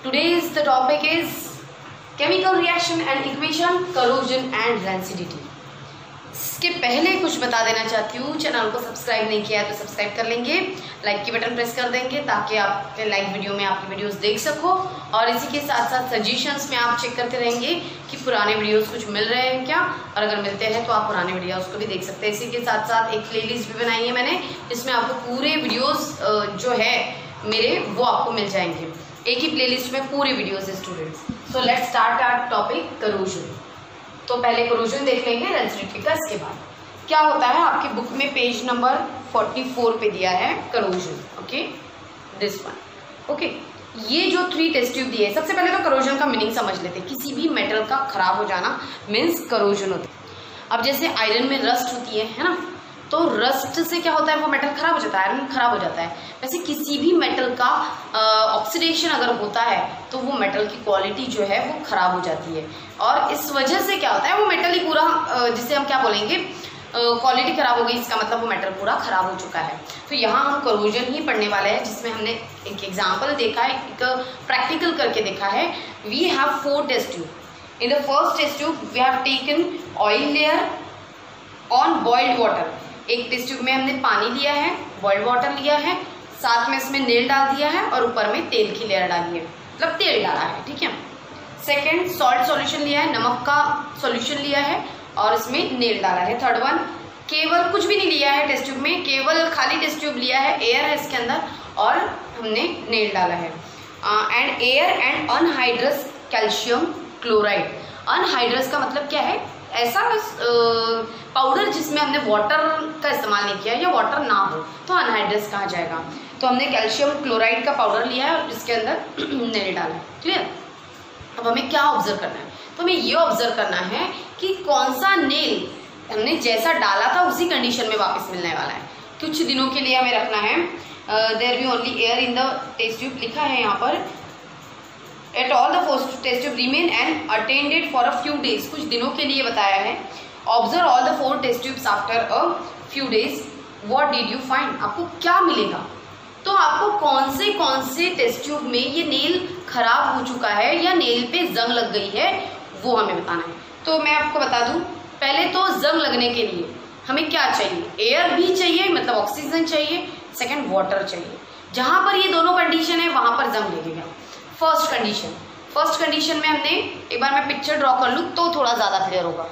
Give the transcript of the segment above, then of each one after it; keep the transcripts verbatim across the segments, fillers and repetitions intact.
Today's the topic is chemical reaction and equation, corrosion and rancidity. इसके पहले कुछ बता देना चाहती हूँ, चैनल को सब्सक्राइब नहीं किया है तो सब्सक्राइब कर लेंगे, लाइक की बटन प्रेस कर देंगे ताकि आप लाइक वीडियो में आपकी वीडियोस देख सको, और इसी के साथ साथ सजेशंस में आप चेक करते रहेंगे कि पुराने वीडियोस कुछ मिल रहे हैं क्या, और अगर मिलते हैं तो आप पुराने वीडियोस को भी देख सकते हैं। इसी के साथ साथ एक प्लेलिस्ट भी बनाई है मैंने, जिसमें आपको पूरे वीडियोस जो है मेरे वो आपको मिल जाएंगे, एक ही प्लेलिस्ट में पूरे वीडियोस है students. So let's start our topic corrosion. तो पहले करोजन देख लेंगे रेंसिडिटी का, इसके बाद क्या होता है आपकी बुक में पेज नंबर चौवालीस पे दिया है corrosion. Okay, this one. Okay, ये जो थ्री टेस्ट ट्यूब दिए, सबसे पहले तो करोजन का मीनिंग समझ लेते हैं। किसी भी मेटल का खराब हो जाना मीन्स करोजन होता है। अब जैसे आयरन में रस्ट होती है है ना, तो रस्ट से क्या होता है, वो मेटल खराब हो जाता है, आयरन खराब हो जाता है। वैसे किसी भी मेटल का ऑक्सीडेशन अगर होता है तो वो मेटल की क्वालिटी जो है वो खराब हो जाती है, और इस वजह से क्या होता है वो मेटल ही पूरा, जिसे हम क्या बोलेंगे, क्वालिटी खराब हो गई, इसका मतलब वो मेटल पूरा खराब हो चुका है। तो यहाँ हम करोजन ही पढ़ने वाले हैं, जिसमें हमने एक एग्जाम्पल देखा है, एक प्रैक्टिकल करके देखा है। We have four test tube. In the first test tube we have taken oil layer on boiled water. एक टेस्ट ट्यूब में हमने पानी लिया है, बॉइल्ड वाटर लिया है, साथ में इसमें नेल डाल दिया है और ऊपर में तेल की लेयर डाली है, मतलब तेल डाला है, ठीक है। सेकंड, सॉल्ट सॉल्यूशन लिया है, नमक का सॉल्यूशन लिया है और इसमें नेल डाला है। थर्ड वन, केवल कुछ भी नहीं लिया है टेस्ट ट्यूब में, केवल खाली टेस्ट ट्यूब लिया है, एयर है इसके अंदर और हमने नेल डाला है। And air and anhydrous calcium chloride. Anhydrous का मतलब क्या है, ऐसा पाउडर जिसमें हमने वाटर का इस्तेमाल नहीं किया या वाटर ना हो तो अनहाइड्रस कहा जाएगा। तो हमने कैल्शियम क्लोराइड का पाउडर लिया है और इसके अंदर नेल डाला है, क्लियर। अब हमें क्या ऑब्जर्व करना है, तो हमें ये ऑब्जर्व करना है कि कौन सा नेल हमने जैसा डाला था उसी कंडीशन में वापस मिलने वाला है। कुछ दिनों के लिए हमें रखना है। There be only air in the test tube, लिखा है यहाँ पर। At all the first test tube remain and attended for a few days, कुछ दिनों के लिए बताया है। Observe all the four test tubes after a few days, what did you find, आपको क्या मिलेगा। तो आपको कौन से कौन से टेस्ट ट्यूब में ये नेल खराब हो चुका है या नेल पे जंग लग गई है वो हमें बताना है। तो मैं आपको बता दूं, पहले तो जंग लगने के लिए हमें क्या चाहिए, एयर भी चाहिए, मतलब ऑक्सीजन चाहिए, सेकंड वाटर चाहिए। जहां पर ये दोनों कंडीशन है वहां पर जंग लगेगा। फर्स्ट कंडीशन, फर्स्ट कंडीशन में हमने, एक बार मैं पिक्चर ड्रॉ कर लूँ तो थोड़ा ज्यादा क्लियर होगा।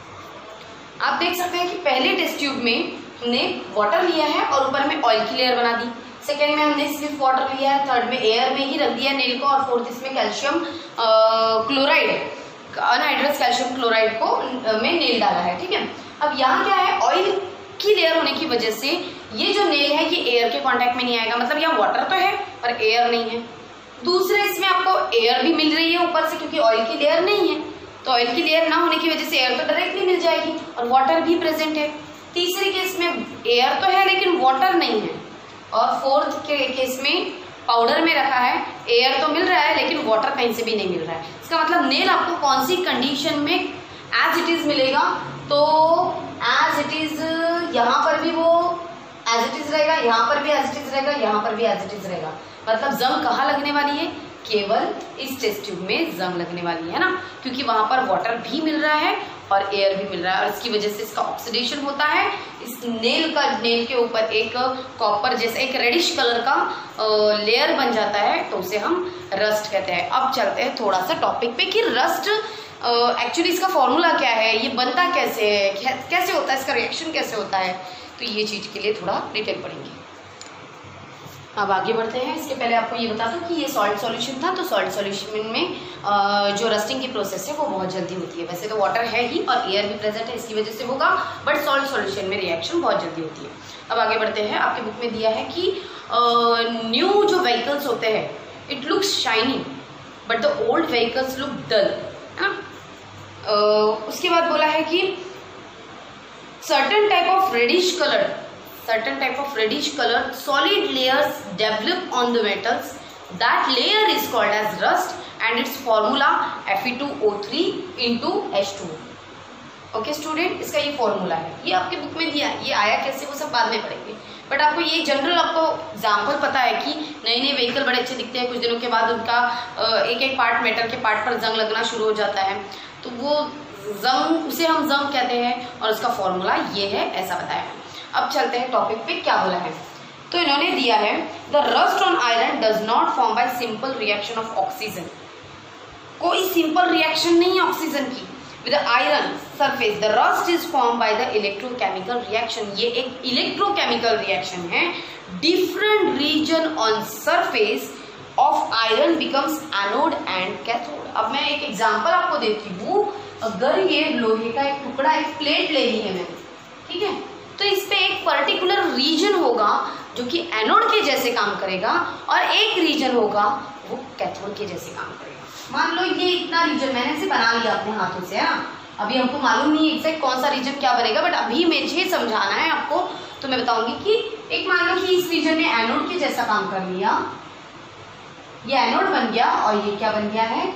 आप देख सकते हैं कि पहले टेस्ट ट्यूब में हमने वाटर लिया है और ऊपर में ऑयल की लेयर बना दी। सेकेंड में हमने सिर्फ वाटर लिया है, थर्ड में एयर में ही रख दिया नेल को, और फोर्थ इसमें calcium chloride, anhydrous calcium chloride को में नेल डाला है, ठीक है। अब यहाँ क्या है, ऑयल की लेयर होने की वजह से ये जो नेल है ये एयर के कॉन्टेक्ट में नहीं आएगा, मतलब यहाँ वाटर तो है पर एयर नहीं है। दूसरे, इसमें आपको एयर भी मिल रही है ऊपर से, क्योंकि ऑयल की लेयर नहीं है, तो ऑयल की लेयर ना होने की वजह से एयर तो डायरेक्टली मिल जाएगी, और वाटर भी प्रेजेंट है। तीसरे केस में एयर तो है लेकिन वाटर नहीं है, और फोर्थ के केस में पाउडर में रखा है, एयर तो मिल रहा है लेकिन वाटर कहीं से भी नहीं मिल रहा है। इसका मतलब नेल आपको कौन सी कंडीशन में एज इट इज मिलेगा, तो एज इट इज यहाँ पर भी वो एज इट इज रहेगा, यहाँ पर भी एज इट इज रहेगा, यहाँ पर भी एज इट इज रहेगा। मतलब जंग कहाँ लगने वाली है, केवल इस टेस्ट ट्यूब में जंग लगने वाली है ना, क्योंकि वहां पर वाटर भी मिल रहा है और एयर भी मिल रहा है, और इसकी वजह से इसका ऑक्सीडेशन होता है। इस नेल का, नेल के ऊपर एक कॉपर जैसा एक रेडिश कलर का लेयर बन जाता है, तो उसे हम रस्ट कहते हैं। अब चलते हैं थोड़ा सा टॉपिक पे कि रस्ट एक्चुअली इसका फॉर्मूला क्या है, ये बनता कैसे है, कैसे होता है, इसका रिएक्शन कैसे होता है, तो ये चीज के लिए थोड़ा डिटेल पढ़ेंगे। अब आगे बढ़ते हैं। इसके पहले आपको ये बता दूं कि ये सॉल्ट सॉल्यूशन था, तो सॉल्ट सॉल्यूशन में जो रस्टिंग की प्रोसेस है वो बहुत जल्दी होती है। वैसे तो वाटर है ही और एयर भी प्रेजेंट है, इसकी वजह से होगा, बट सॉल्ट सॉल्यूशन में रिएक्शन बहुत जल्दी होती है। अब आगे बढ़ते हैं। आपके बुक में दिया है कि न्यू जो व्हीकल्स होते हैं, it looks shiny but the old vehicles look dull, है ना। उसके बाद बोला है कि certain type of reddish colour certain type of reddish color solid layers develop on the metals. That layer is called as rust and its formula F e two O three into H two O. Okay student, इसका ये formula है, ये आपके book में दिया है, ये आया कैसे वो सब बाद में पढ़ेंगे। बट आपको ये जनरल आपको एग्जाम्पल पता है कि नए नए व्हीकल बड़े अच्छे दिखते हैं, कुछ दिनों के बाद उनका एक एक पार्ट मेटल के पार्ट पर जंग लगना शुरू हो जाता है, तो वो जंग, उसे हम जंग कहते हैं और उसका फॉर्मूला ये है, ऐसा बताया है। अब चलते हैं टॉपिक पे, क्या बोला है। तो इन्होंने दिया है the rust on iron does not form by simple reaction of oxygen. कोई सिंपल रिएक्शन नहीं है ऑक्सीजन की with iron surface, the rust is form by the electrochemical reaction. ये एक इलेक्ट्रोकेमिकल रिएक्शन है। Different region on surface of iron becomes anode and cathode. अब मैं एक एग्जांपल आपको देती हूँ। अगर ये लोहे का एक टुकड़ा, एक प्लेट ले ली है मैंने, ठीक है, तो इस पे एक पर्टिकुलर रीजन होगा जो कि एनोड के जैसे काम करेगा और एक रीजन होगा वो कैथोड के जैसे काम करेगा। मान लो ये इतना रीजन मैंने इसे बना लिया अपने हाथों से, है ना। अभी हमको मालूम नहीं एग्जैक्ट कौन सा रीजन क्या बनेगा, बट अभी मुझे समझाना है आपको, तो मैं बताऊंगी कि एक मान लो कि इस रीजन ने एनोड के जैसा काम कर लिया, ये एनोड बन गया और ये क्या बन गया है,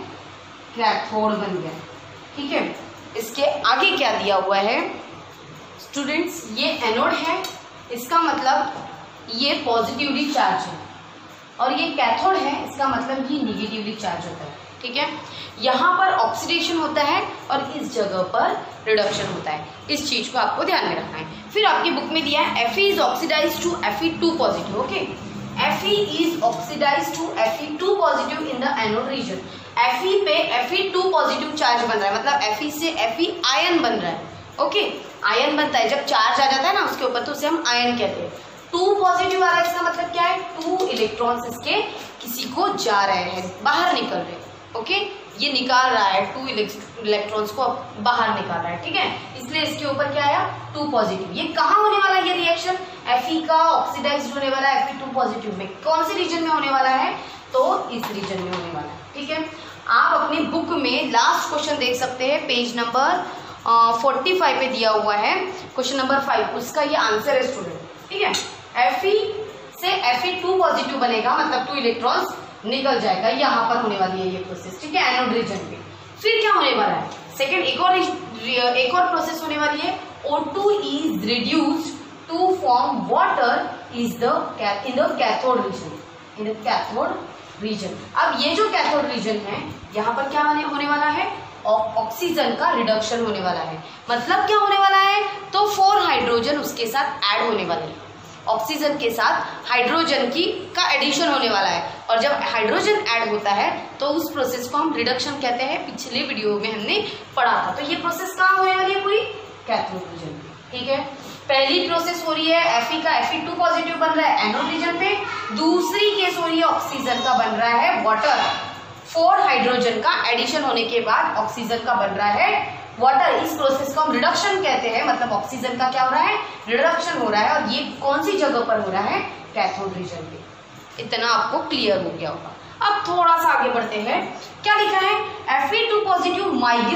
कैथोड बन गया, ठीक है। इसके आगे क्या दिया हुआ है स्टूडेंट्स, ये एनोड है, इसका मतलब ये पॉजिटिवली चार्ज है, और ये कैथोड है, इसका मतलब ये निगेटिवली चार्ज होता है, ठीक है। यहाँ पर ऑक्सीडेशन होता है और इस जगह पर रिडक्शन होता है। इस चीज को आपको ध्यान में रखना है। फिर आपकी बुक में दिया है Fe is oxidise to Fe two positive, okay. Fe is oxidise to Fe two positive in the anode region. Fe पे Fe टू पॉजिटिव चार्ज बन रहा है, मतलब Fe से Fe आयन बन रहा है, ओके। आयन बनता है जब चार्ज आ जाता है ना उसके ऊपर, तो उसे हम आयन कहते हैं। टू पॉजिटिव आ रहा है, इसका मतलब क्या है, टू इलेक्ट्रॉन्स इसके किसी को जा रहे हैं, बाहर निकल रहे हैं, ओके। ये निकाल रहा है, टू इलेक्ट्रॉन्स को बाहर निकाल रहा है, ठीक है। इसलिए इसके ऊपर क्या आया, टू पॉजिटिव। ये कहाँ होने वाला है ये रिएक्शन, Fe का ऑक्सीडाइज होने वाला है Fe टू पॉजिटिव में। कौन से रीजन में होने वाला है, तो इस रीजन में होने वाला है, ठीक है। आप अपनी बुक में लास्ट क्वेश्चन देख सकते हैं, पेज नंबर फोर्टी फाइव पे दिया हुआ है क्वेश्चन नंबर फाइव, उसका ये आंसर है स्टूडेंट, ठीक है। Fe से Fe टू पॉजिटिव बनेगा, मतलब टू इलेक्ट्रॉन्स निकल जाएगा, यहाँ पर होने वाली है ये प्रोसेस, ठीक है, एनोड रीजन पे। फिर क्या होने वाला है, सेकंड एक और एक और प्रोसेस होने वाली है, O two is reduced to form water is the in the cathode region, in the cathode region. अब ये जो कैथोड रीजन है, यहाँ पर क्या होने वाला है, ऑक्सीजन का रिडक्शन होने वाला है। मतलब क्या होने वाला है, तो फोर हाइड्रोजन उसके साथ ऐड होने वाले हैं, ऑक्सीजन के साथ हाइड्रोजन की का एडिशन होने वाला है। और जब हाइड्रोजन ऐड होता है तो उस प्रोसेस को हम रिडक्शन कहते हैं, पिछले वीडियो में हमने पढ़ा था। तो ये प्रोसेस कहाँ होने वाली है, पूरी कैथोड रीजन पे, ठीक है। पहली प्रोसेस हो रही है Fe का Fe टू पॉजिटिव बन रहा है एनोड रीजन पे, दूसरी केस हो रही है ऑक्सीजन का बन रहा है वाटर, फोर हाइड्रोजन का एडिशन होने के बाद ऑक्सीजन का बन रहा है वाटर। इस प्रोसेस को हम रिडक्शन कहते हैं, मतलब ऑक्सीजन का क्या हो रहा है, रिडक्शन हो रहा है, और ये कौन सी जगह पर हो रहा है, कैथोड रीजन पे। इतना आपको क्लियर हो गया होगा। अब थोड़ा सा आगे बढ़ते हैं, क्या लिखा है, Fe two positive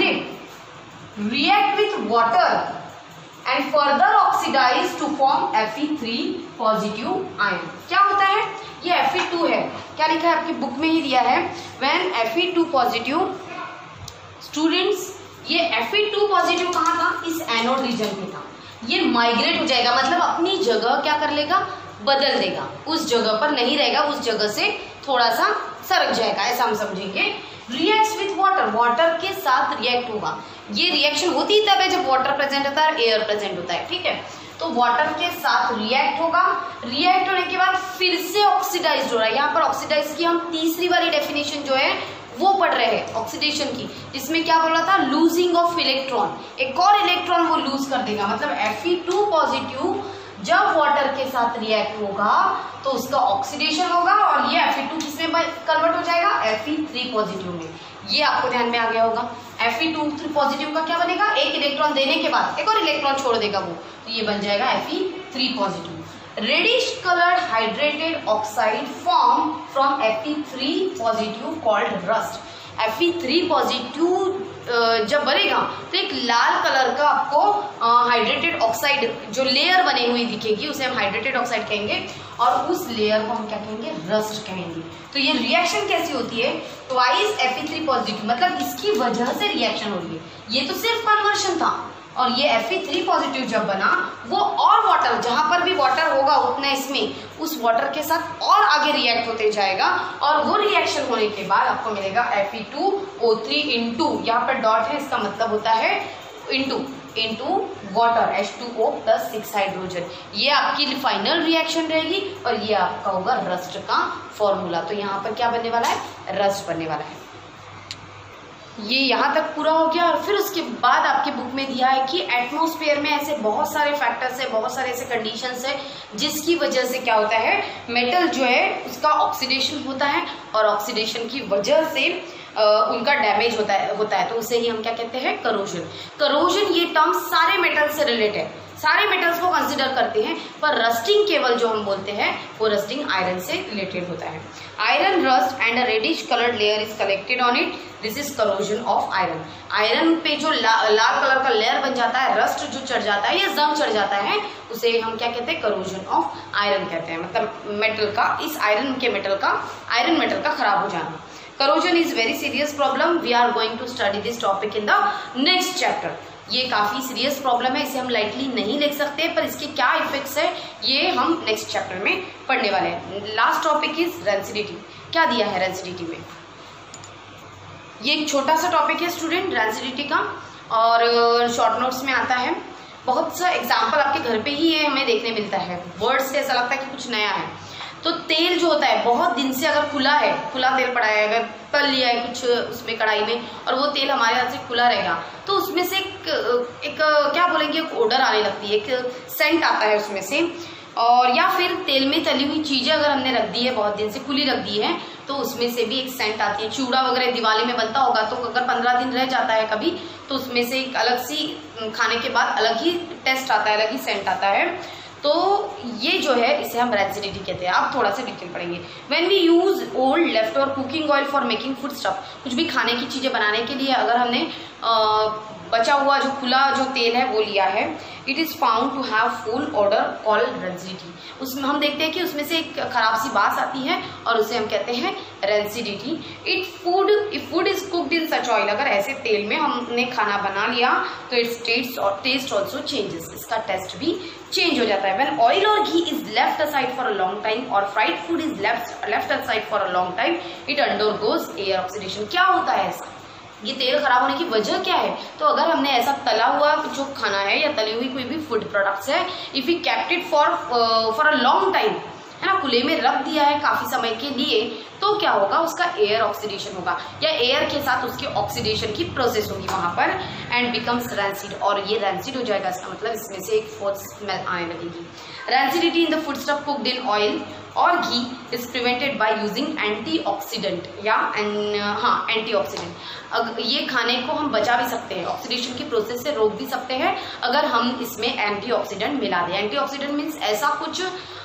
migrate react with water and further oxidise to form Fe three positive ion. क्या होता है, ये Fe टू है, क्या लिखा है आपकी बुक में ही दिया है, when Fe two positive students, ये Fe टू पॉजिटिव कहाँ था, इस एनोड रीजन पे था। ये माइग्रेट हो जाएगा, मतलब अपनी जगह क्या कर लेगा, बदल देगा, उस जगह पर नहीं रहेगा, उस जगह से थोड़ा सा सरक जाएगा, ऐसा हम समझेंगे। रिएक्ट्स विथ वाटर, वाटर के साथ रिएक्ट होगा। ये रिएक्शन होती तब है जब वाटर प्रेजेंट होता है, एयर प्रेजेंट होता है, ठीक है। तो वाटर के साथ रिएक्ट होगा, रिएक्ट होने के बाद फिर से ऑक्सीडाइज हो रहा है। यहाँ पर ऑक्सीडाइज की हम तीसरी वाली डेफिनेशन जो है वो पढ़ रहे हैं ऑक्सीडेशन की, जिसमें क्या बोला था, लूजिंग ऑफ इलेक्ट्रॉन, एक और इलेक्ट्रॉन वो लूज कर देगा। मतलब Fe टू पॉजिटिव जब वाटर के साथ रिएक्ट होगा तो उसका ऑक्सीडेशन होगा और ये Fe टू किसमें कन्वर्ट हो जाएगा, Fe थ्री पॉजिटिव में। ये आपको ध्यान में आ गया होगा। Fe टू थ्री पॉजिटिव का क्या बनेगा, एक इलेक्ट्रॉन देने के बाद एक और इलेक्ट्रॉन छोड़ देगा वो, तो ये बन जाएगा Fe three positive. Reddish coloured hydrated oxide form from Fe three positive called rust. Fe three positive जब बनेगा तो एक लाल कलर का आपको हाइड्रेटेड ऑक्साइड जो लेयर बनी हुई दिखेगी, उसे हम हाइड्रेटेड ऑक्साइड कहेंगे, और उस लेयर को हम क्या कहेंगे, रस्ट कहेंगे। तो ये रिएक्शन कैसी होती है, ट्वाइस Fe थ्री पॉजिटिव, मतलब इसकी वजह से रिएक्शन हो रही है। ये तो सिर्फ कन्वर्शन था और ये एफ ई थ्री पॉजिटिव जब बना वो और वाटर, जहां पर भी वाटर होगा उतना इसमें उस वाटर के साथ और आगे रिएक्ट होते जाएगा और वो रिएक्शन होने के बाद आपको मिलेगा F E two O three into, यहाँ पर डॉट है इसका मतलब होता है into into water H two O plus six hydrogen. ये आपकी फाइनल रिएक्शन रहेगी और ये आपका होगा रस्ट का फॉर्मूला। तो यहाँ पर क्या बनने वाला है, रस्ट बनने वाला है। ये यहाँ तक पूरा हो गया और फिर उसके बाद आपके बुक में दिया है कि एटमॉस्फेयर में ऐसे बहुत सारे फैक्टर्स है, बहुत सारे ऐसे कंडीशंस है जिसकी वजह से क्या होता है, मेटल जो है उसका ऑक्सीडेशन होता है और ऑक्सीडेशन की वजह से आ, उनका डैमेज होता है होता है तो उसे ही हम क्या कहते हैं, करोजन। करोजन ये टर्म सारे मेटल से रिलेटेड, सारे मेटल्स को कंसिडर करते हैं, पर रस्टिंग केवल जो हम बोलते हैं वो रस्टिंग आयरन से रिलेटेड होता है। Iron rust and a reddish coloured layer is collected on it, this is corrosion of iron. Iron पे जो ला, लाल कलर का लेयर बन जाता है, रस्ट जो चढ़ जाता है या जंग चढ़ जाता है, उसे हम क्या कहते हैं, करोजन ऑफ आयरन कहते हैं। मतलब मेटल का, इस आयरन के मेटल का, आयरन मेटल का खराब हो जाना। Corrosion is very serious problem, we are going to study this topic in the next chapter. ये काफी सीरियस प्रॉब्लम है, इसे हम लाइटली नहीं ले सकते, पर इसके क्या इफेक्ट्स है ये हम नेक्स्ट चैप्टर में पढ़ने वाले हैं। Last topic is rancidity. क्या दिया है रेंसिडिटी में, ये एक छोटा सा टॉपिक है स्टूडेंट रेंसिडिटी का और शॉर्ट नोट्स में आता है। बहुत सा एग्जाम्पल आपके घर पे ही ये हमें देखने मिलता है, वर्ड से ऐसा लगता है कि कुछ नया है। तो तेल जो होता है बहुत दिन से अगर खुला है, खुला तेल पड़ा है, अगर तल लिया है कुछ उसमें कढ़ाई में और वो तेल हमारे हाथ से खुला रहेगा तो उसमें से एक, एक क्या बोलेंगे, एक ओडर आने लगती है, एक सेंट आता है उसमें से। और या फिर तेल में तली हुई चीजें अगर हमने रख दी है, बहुत दिन से खुली रख दी है, तो उसमें से भी एक सेंट आती है। चूड़ा वगैरह दिवाली में बनता होगा तो अगर पंद्रह दिन रह जाता है कभी तो उसमें से एक अलग सी, खाने के बाद अलग ही टेस्ट आता है, अलग ही सेंट आता है। तो ये जो है इसे हम रेंसिडिटी कहते हैं। आप थोड़ा सा डिटेल पढ़ेंगे। When we use old left और cooking oil for making food stuff, कुछ भी खाने की चीजें बनाने के लिए अगर हमने आ, बचा हुआ जो खुला जो तेल है वो लिया है, it is found to have foul odour called rancidity. उसमें हम देखते हैं कि उसमें से एक खराब सी बास आती है और उसे हम कहते हैं rancidity. It food if food is cooked in such oil, अगर ऐसे तेल में हमने खाना बना लिया तो इट्स टेस्ट और टेस्ट ऑल्सो चेंजेस, इसका टेस्ट भी चेंज हो जाता है। व्हेन ऑयल और ghee is left aside for a long time और fried food is left left aside for a long time, it undergoes air oxidation. क्या होता है ऐसा, ये तेल खराब होने की वजह क्या है? तो अगर हमने ऐसा तला हुआ जो खाना है या तली हुई कोई भी फूड प्रोडक्ट्स है, if you kept it for for a long time, है ना, खुले में रख दिया है काफी समय के लिए, तो क्या होगा, उसका एयर ऑक्सीडेशन होगा या एयर के साथ उसके ऑक्सीडेशन की प्रोसेस होगी वहां पर एंड बिकम्स रैंसिड, और ये रैंसिड हो जाएगा। इसका मतलब इसमें से एक फोर्थ स्मेल आने लगेगी। Rancidity in the food stuff cooked in oil और ghee is prevented by using antioxidant या एन, हाँ एंटीऑक्सीडेंट। ये खाने को हम बचा भी सकते हैं, ऑक्सीडेशन की प्रोसेस से रोक भी सकते हैं अगर हम इसमें एंटीऑक्सीडेंट मिला दें। एंटीऑक्सीडेंट मीन्स ऐसा कुछ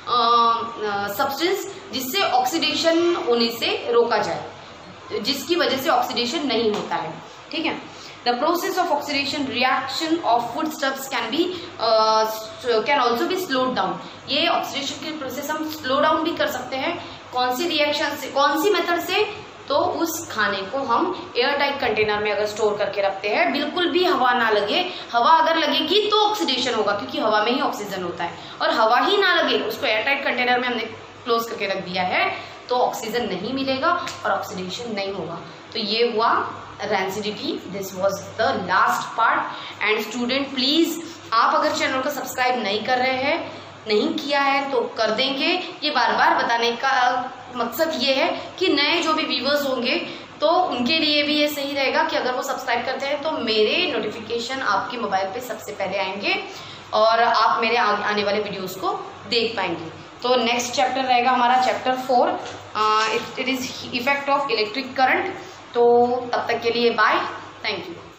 सब्सटेंस जिससे ऑक्सीडेशन होने से रोका जाए, जिसकी वजह से ऑक्सीडेशन नहीं होता है। ठीक है, the process of oxidation reaction of foodstuffs can be uh, can also be slowed down। ये ऑक्सीडेशन की प्रोसेस हम स्लो डाउन भी कर सकते हैं। कौन सी रिएक्शन से, कौन सी मेथड से? तो उस खाने को हम एयर टाइट कंटेनर में अगर स्टोर करके रखते हैं, बिल्कुल भी हवा ना लगे, हवा अगर लगेगी तो ऑक्सीडेशन होगा क्योंकि हवा में ही ऑक्सीजन होता है, और हवा ही ना लगे, उसको एयर टाइट कंटेनर में हमने क्लोज करके रख दिया है तो ऑक्सीजन नहीं मिलेगा और ऑक्सीडेशन नहीं होगा। तो ये हुआ rancidity. This was the last part. And student please, आप अगर चैनल को सब्सक्राइब नहीं कर रहे हैं, नहीं किया है तो कर देंगे। ये बार बार बताने का मकसद ये है कि नए जो भी व्यूअर्स होंगे तो उनके लिए भी ये सही रहेगा कि अगर वो सब्सक्राइब करते हैं तो मेरे नोटिफिकेशन आपके मोबाइल पे सबसे पहले आएंगे और आप मेरे आने वाले वीडियोस को देख पाएंगे। तो नेक्स्ट चैप्टर रहेगा हमारा chapter four, it is effect of electric current. तो तब तक के लिए बाय, थैंक यू।